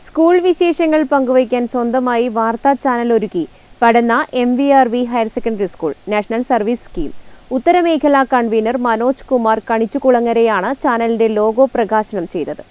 School വിശേഷങ്ങൾ പങ്കുവയ്ക്കാൻ സ്വന്തമായി വാർത്താ ചാനൽ ഒരുക്കി Padanna MVRV higher secondary school national service scheme ഉത്തരമേഖലാ കൺവീനർ മനോജ് കുമാർ കണിച്ചുകുളങ്ങരയാണ് ചാനലിന്റെ ലോഗോ പ്രകാശനം ചെയ്തത്.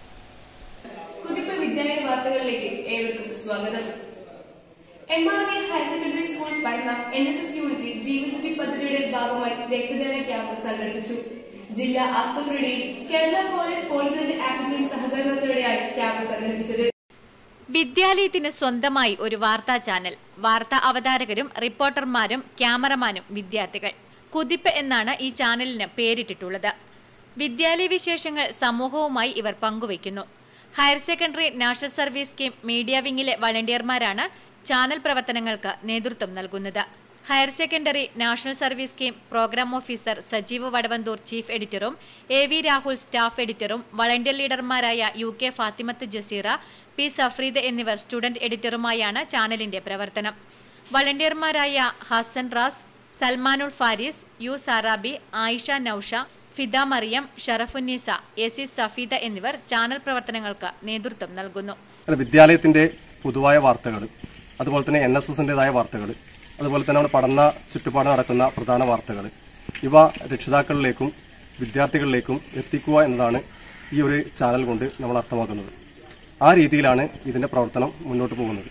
MRV higher secondary school Padanna NSS യൂണിറ്റിൽ ജീവനദി പദ്ധതിയുടെ ഭാഗമായി രക്തദാന ക്യാമ്പ് സംഘടിപ്പിച്ചു. ജില്ലാ ആസ്പത്രിയുടെയും കേരള പോലീസ് പോളിടെക്നിക് ആക്ടിന്റെയും സഹകരണത്തോടെയാണ് ക്യാമ്പ് സംഘടിപ്പിച്ചത്. വിദ്യാലയത്തിന് സ്വന്തമായി ഒരു വാർത്താ ചാനൽ, വാർത്താ അവതാരകരും റിപ്പോർട്ടർമാരും ക്യാമറമാനും വിദ്യാർത്ഥികൾ. കുതിപ്പ് എന്നാണ് ഈ ചാനലിന് പേരിട്ടിട്ടുള്ളത്. വിദ്യാലയ വിശേഷങ്ങൾ സമൂഹവുമായി ഇവർ പങ്കുവയ്ക്കുന്നു. Higher secondary national service scheme media വിങ്ങിലെ വളണ്ടിയർമാരാണ് ചാനൽ പ്രവർത്തനങ്ങൾക്ക് നേതൃത്വം നൽകുന്നത്. Higher secondary national service scheme programme officer Sajeev Vadavanthoor chief എഡിറ്ററും AV രാഹുൽ സ്റ്റാഫ് എഡിറ്ററും വളണ്ടിയർ ലീഡർമാരായ UK ഫാത്തിമത്ത് ജസീറ, P സഫ്രീദ് എന്നിവർ സ്റ്റുഡന്റ് എഡിറ്ററുമായാണ് ചാനലിന്റെ പ്രവർത്തനം. വളണ്ടിയർമാരായ ഹസൻ റാസ്, സൽമാനുൽ ഫാരിസ്, U സാറാബി, ആയിഷ നൌഷ, ഫിദ മറിയം, ഷറഫുന്നിസ, AC സഫീദ എന്നിവർ ചാനൽ പ്രവർത്തനങ്ങൾക്ക് നേതൃത്വം നൽകുന്നു. വിദ്യാലയത്തിന്റെ പൊതുവായ വാർത്തകൾ, അതുപോലെ തന്നെ NSSന്റേതായ വാർത്തകൾ, അതുപോലെ തന്നെ നമ്മുടെ പഠന ചുറ്റുപാട് നടക്കുന്ന പ്രധാന വാർത്തകൾ, ഇവ രക്ഷിതാക്കളിലേക്കും വിദ്യാർത്ഥികളിലേക്കും എത്തിക്കുക എന്നതാണ് ഈ ഒരു ചാനൽ കൊണ്ട് നമ്മൾ അർത്ഥമാക്കുന്നത്. ആ രീതിയിലാണ് ഇതിന്റെ പ്രവർത്തനം മുന്നോട്ട് പോകുന്നത്.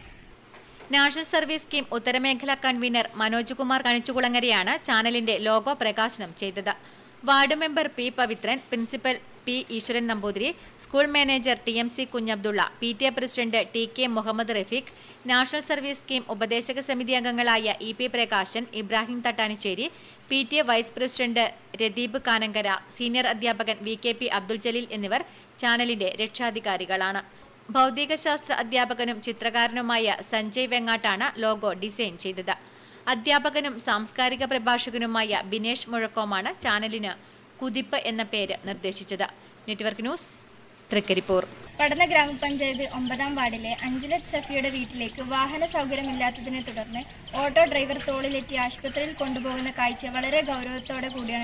നാഷണൽ സർവീസ് സ്കീം ഉത്തരമേഖലാ കൺവീനർ മനോജ് കുമാർ കണിച്ചുകുളങ്ങരയാണ് ചാനലിന്റെ ലോഗോ പ്രകാശനം ചെയ്തത്. Ward member P Pavithran, principal P Eeswaran Namboothiri, school manager TMC Kunhabdulla, PTA president TK Muhammad Rafeeq, national service scheme ഉപദേശക സമിതി അംഗങ്ങളായ EP Prakashan, Ibrahim Thattanicheri, PTA vice president Radeeb Kanankara, senior അധ്യാപകൻ VKP അബ്ദുൽ ജലീൽ എന്നിവർ ചാനലിന്റെ രക്ഷാധികാരികളാണ്. ഭൗതികശാസ്ത്ര അധ്യാപകനും ചിത്രകാരനുമായ സഞ്ജയ് വെങ്ങാട്ടാണ് ലോഗോ ഡിസൈൻ ചെയ്തത്. അധ്യാപകനും സാംസ്കാരിക പ്രഭാഷകനുമായ ബിനേഷ് മുഴക്കോമാണ് ചാനലിന് കുതിപ്പ് എന്ന പേര് നിർദ്ദേശിച്ചത്. Network news, Trikaripur. പടന്ന ഗ്രാമപഞ്ചായത്ത് 9ാം വാർഡിലെ അഞ്ജലത്ത് സഫിയുടെ വീട്ടിലേക്ക് വാഹന സൗകര്യമില്ലാത്തതിനെ തുടർന്ന് ഓട്ടോ ഡ്രൈവർ തോളിലെത്തി ആശുപത്രിയിൽ കൊണ്ടുപോകുന്ന കാഴ്ച വളരെ ഗൗരവത്തോടെ കൂടിയാണ്